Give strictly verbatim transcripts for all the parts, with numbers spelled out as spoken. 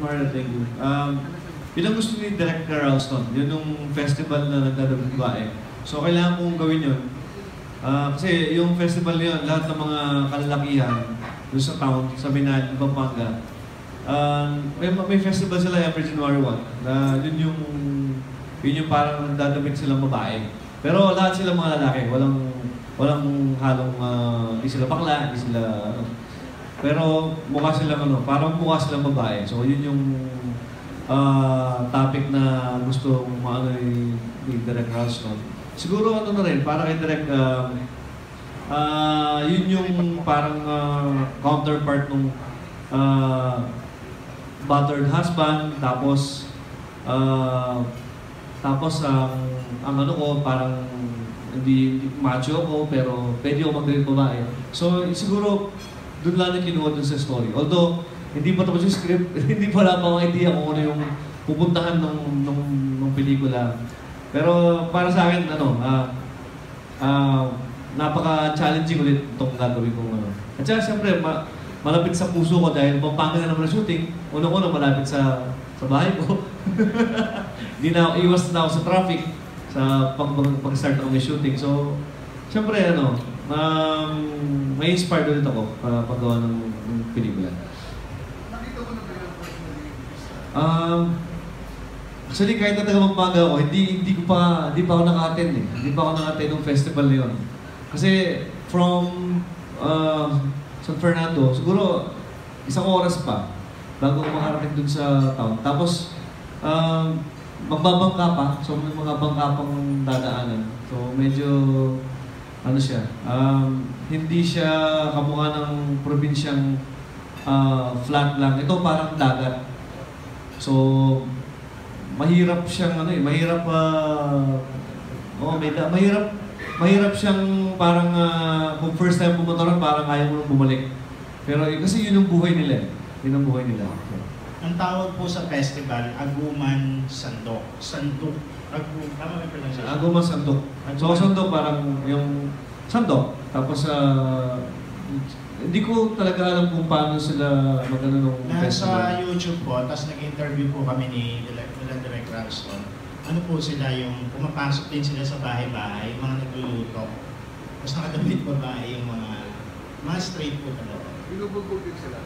Marla, thank you. Um, yun ang gusto ni Director Ralston, yun yung festival na nagdadabit babae. So kailangan kong gawin yun. Uh, kasi yung festival yun, lahat ng mga kalalakihan doon sa town, sa Binal, Pampanga, uh, may, may festival sila every January first. Na yun yung, yun yung parang nagdadabit silang babae. Pero lahat sila mga lalaki, walang walang halong, hindi uh, sila bakla, hindi sila, ano. Pero mukha silang ano, parang mukha silang babae. So yun yung uh, topic na gusto maano ni, ni Direk Ralston. Siguro ano na rin, para kay Direk, uh, uh, yun yung parang uh, counterpart ng uh, battered husband, tapos uh, tapos ang um, ang ano ko, parang hindi, hindi macho ako, pero pwede ako mag-date babae. So siguro, doon lang na kinuha dun sa story. Although, hindi pa tapos yung script, hindi pa lang mga idea kung ano yung pupuntahan ng, ng, ng pelikula. Pero para sa akin, ano, uh, uh, napaka-challenging ulit itong gagawin kong ano. At saka siyempre, ma malapit sa puso ko dahil Pampanga na naman ang shooting. Una-una malapit sa, sa bahay ko. Hindi na ako, iwas na ako sa traffic sa pag-start ako ng shooting. So, siyempre, ano, um, may inspired ulit ako para paggawa ng, ng pelikula. Nakita mo na ba yung Um, Actually, kahit na taga-Pampanga ako, hindi, hindi ko pa, hindi pa ako naka-attend eh. Hindi pa ako naka-attend ng festival na yun. Kasi from uh, San Fernando, siguro isang oras pa bago makarating dun sa town. Tapos, um, magbabangka pa. So, may mga bangka pang dadaanan. So, medyo, ano siya, um, hindi siya kamukha ng probinsyang uh, flat lang. Ito parang dagat. So, mahirap siyang ano eh, mahirap uh, oh, may da, mahirap mahirap siyang parang uh, kung first time pumunta ron parang ayaw mo nang bumalik. Pero eh, kasi yun ang buhay nila. Yun ang buhay nila. Ang tawag po sa festival, Aguman Sandok. Sandok. Agu, tama may pronunciation? Aguman Sandok. So Sandok parang yung Sandok. Tapos uh, hindi ko talaga alam kung paano sila magano nung festival. Nasa YouTube po, tapos nag-interview po kami ni Direk Ralston. Ano po sila yung pumapasok din sila sa bahay-bahay, mga nagluluto. Tapos nakadamit babae yung mga mga straight po talaga. Binubugbog din sila.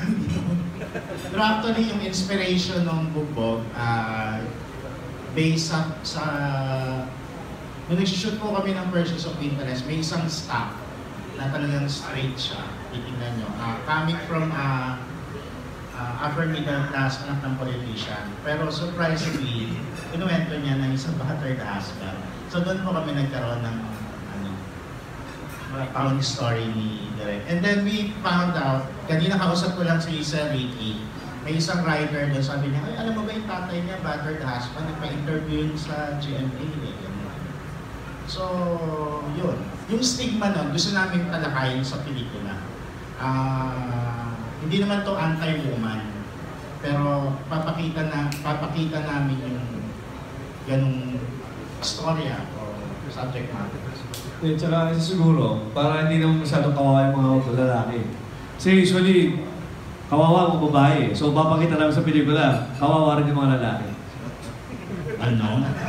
Pero actually yung inspiration ng bugbog, uh, based sa, sa nung nag-shoot po kami ng Persons of Interest, may isang staff na talagang straight siya. Titingnan nyo. Uh, coming from uh, uh, upper middle class, anak ng politician. Pero surprisingly, kinuwento niya na isang battered husband. So doon po kami nagkaroon ng ano, found story ni Direk. And then we found out, kanina kausap ko lang si Sir Ricky, may isang writer doon, sabi niya, ay alam mo ba yung tatay niya, battered husband, nagpa-interview yun sa G M A. So, yun. Yung stigma nun, gusto namin talakayin sa pelikula. Uh, hindi naman to anti-woman, pero papakita na papakita namin yung ganung storya o subject matter. Eh, tsaka siguro, para hindi naman masyadong kawawa yung mga lalaki. Kasi usually, kawawa mo babae. So, papakita namin sa pelikula, kawawa rin yung mga lalaki. Ano?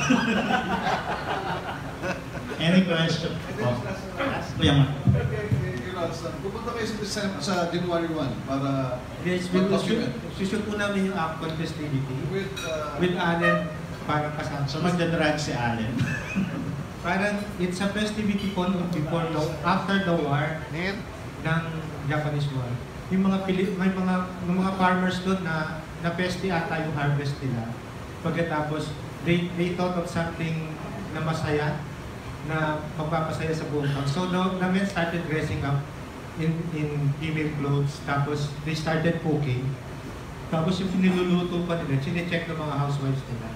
Any question? Oh. Kuya Ma. Pupunta kayo sa, sa January first para yes, sushoot po namin yung act festivity with, uh, with Allen para kasama. So magdadrag si Allen. Parang it's a festivity po before the, after the war ng Japanese war. Yung mga Pilip, may mga may mga farmers doon na na pesti ata yung harvest nila. Pagkatapos they they thought of something na masaya, na magpapasaya sa buong town. So the, the men started dressing up in in female clothes, tapos they started cooking. Tapos yung niluluto pa nila, chine-check ng mga housewives nila.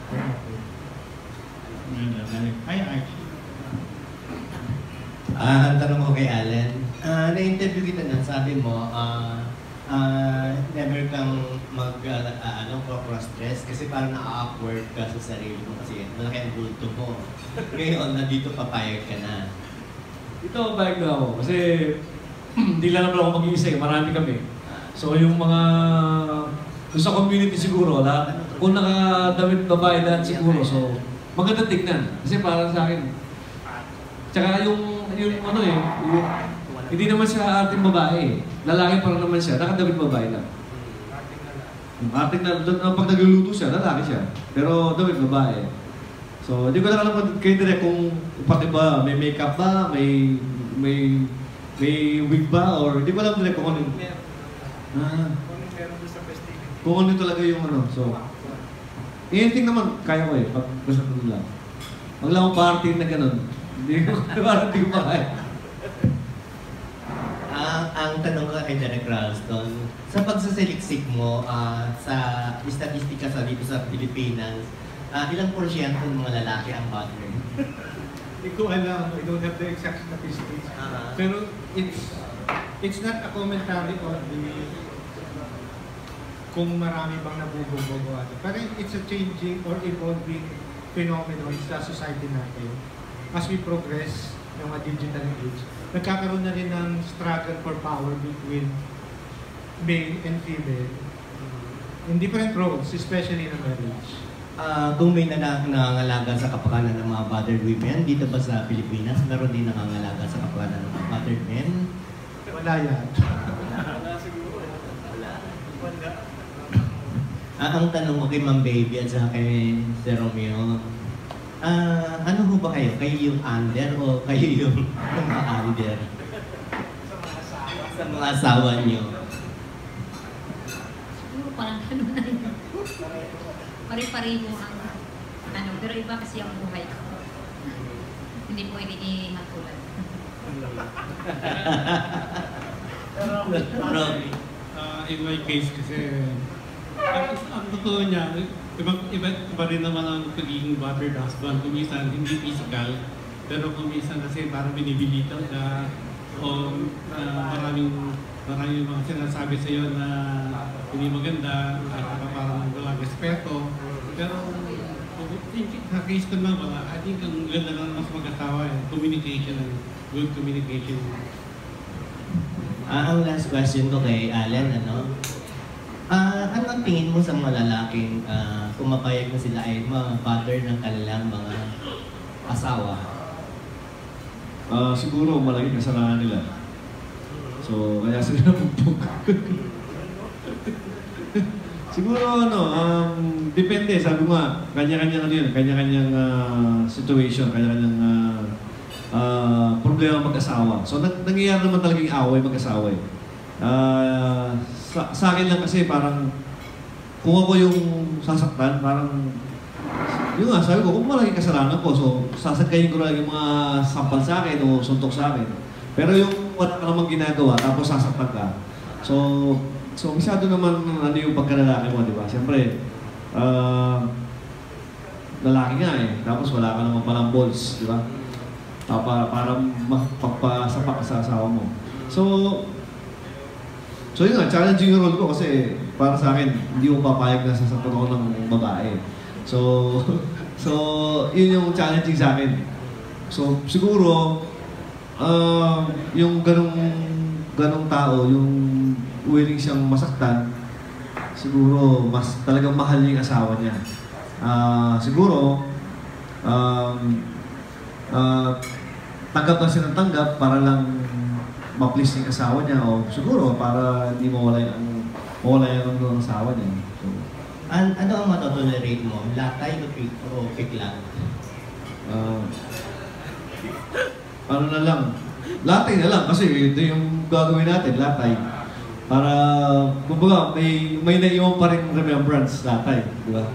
Ay, Archie. Ah, ang tanong ko kay Allen, uh, na-interview kita na, sabi mo, uh, uh, never kang mag, uh, uh, ano, cross-dress kasi parang na-awkward ka sa sarili mo kasi malaki ang bulto mo. Ngayon, nandito papayag ka na. Ito, papayag na ako. Kasi hindi lang naman ako mag-iisa eh. Marami kami. So yung mga Doon sa community siguro, lahat, kung nakadamit babae lahat siguro, so maganda tignan. Kasi para sa akin, tsaka yung, yung ano eh, yung, hindi naman siya ating babae. Lalaki pa rin naman siya, nakadamit babae lang. Yung ating na, na pag nagluluto siya, lalaki siya. Pero damit babae. So, hindi ko lang alam kayo direct kung pati ba, may makeup ba, may, may, may wig ba, or hindi ko alam direct kung ano yung... Ah, kung ano talaga yung ano, so... Anything naman, kaya ko eh, pag gusto ko lang. Wag lang akong party na gano'n. Hindi ko, parang hindi ko pa kaya. Ang, ang tanong ko kay Derek Ralston, sa pagsasaliksik mo uh, sa statistika sa dito sa Pilipinas, uh, ilang porsyento ng mga lalaki ang partner? Hindi ko alam, I don't have the exact statistics. Uh-huh. Pero it's it's not a commentary on the kung marami bang nabubugbog o ano. Pero it's a changing or evolving phenomenon sa society natin. As we progress ng mga digital age, nagkakaroon na rin ng struggle for power between male and female in different roles, especially in marriage. Uh, kung may nanak nangangalaga sa kapakanan ng mga battered women, dito ba sa Pilipinas, meron din nangangalaga sa kapakanan ng mga battered men? Wala yan. Wala siguro. Wala. Wala. Ah, ang tanong ko kay Ma'am Baby at saka kay Sir Romeo, ah, ano ho ba kayo? Kayo yung under o kayo yung mga under? Sa mga asawa niyo. Siguro parang ano na yun. Pare-pareho ang ano, pero iba kasi ang buhay ko. Hindi pwede ihatulan. Robbie. Uh, in my case kasi, ang, ang totoo niya, iba, iba, iba rin naman ang pagiging battered husband. Kung minsan, hindi physical, pero kung minsan kasi parang binibilitaw ka o uh, maraming, maraming mga sinasabi sa iyo na hindi maganda, at parang walang respeto. Pero sa case ko naman, I think ang ganda lang mas mag-asawa yung communication and good communication. Ah, ang last question ko kay Allen, ano? Ah, ano ang tingin mo sa mga lalaking ah, pumapayag na sila ay ma-bother ng kanilang mga asawa? Ah, siguro malaking kasalanan nila. So, kaya sila nabugbog. Siguro ano, um, depende, sabi mo nga, kanya-kanyang ano yun, kanya-kanyang uh, situation, kanya-kanyang uh, uh, problema mag-asawa. So, nag nangyayari naman talagang away mag-asawa eh. Uh, sa, sa akin lang kasi parang, kung ako yung sasaktan, parang, yun nga, sabi ko, kung malaking kasalanan ko, so sasagkayin ko lang yung mga sampal sa akin o suntok sa akin. Pero yung wala ka namang ginagawa, tapos sasaktan ka. So, so masyado naman ano yung pagkalalaki mo, di ba? Siyempre, uh, lalaki nga eh, tapos wala ka naman palang balls, di ba? Para, para magpapasapak sa asawa mo. So, so yun nga, challenging yung role ko kasi para sa akin, hindi ko papayag na sasaktan ako ng babae. So, so yun yung challenging sa akin. So, siguro, uh, yung ganong, ganong tao, yung willing siyang masaktan, siguro, mas talagang mahal niya yung asawa niya. Uh, siguro, um, uh, tanggap lang siya ng tanggap para lang ma-please yung asawa niya o siguro para hindi mawala yung mawala yung ng asawa niya. So, An ano ang matotolerate mo? Latay o pik o piklat? uh, ano na lang, latay na lang kasi ito yung gagawin natin, latay. Para, kumbaga, may, may naiwan pa rin remembrance, latay, di ba?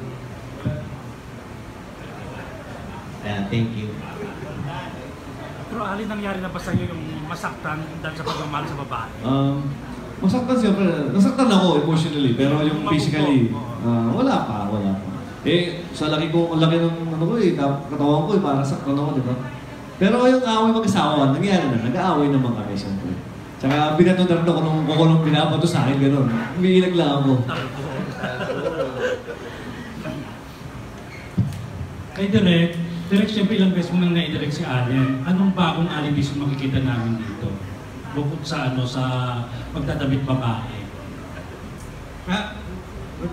Yeah, thank you. Pero alin nangyari na ba sa'yo yung masaktan dahil sa pagmamahal sa babae? Um, masaktan siyempre, nasaktan ako emotionally, pero yung physically, uh, wala pa, wala pa. Eh, sa laki ko, ang laki ng ano ko eh, katawan ko eh, para saktan ako, di ba? Pero yung away mag-asawa, nangyari na, nag-aaway naman kami siyempre. Tsaka binato na rin ako nung kukulong binabato sa akin, gano'n. Umiilag lang ako. Kay Direk, Direk, siyempre ilang beses mo nang nai-direct si Allen. Anong bagong alibis yung makikita namin dito? Bukod sa ano, sa pagdadamit babae. Ah,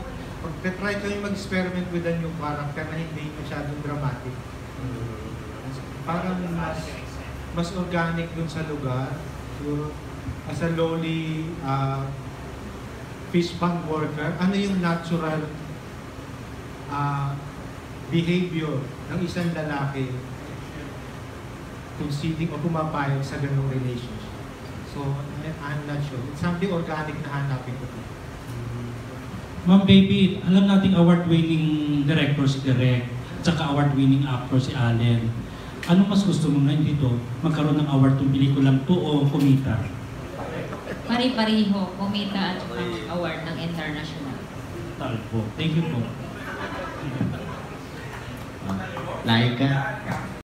try kami mag-experiment with a new character na hindi masyadong dramatic. Parang mas, mas organic dun sa lugar. So, as a lowly uh, fish pond worker, ano yung natural uh, behavior ng isang lalaki conceding o pumapayag sa ganong relationship. So, I'm not sure. It's something organic na hanapin ko. Ma'am Baby, alam nating award-winning director si Direk at saka award-winning actor si Allen. Ano mas gusto mo ngayon dito? Magkaroon ng award tong pelikulang to o kumita? Pari-pariho, kumita at saka award ng international. Tal po. Thank you po. Laika.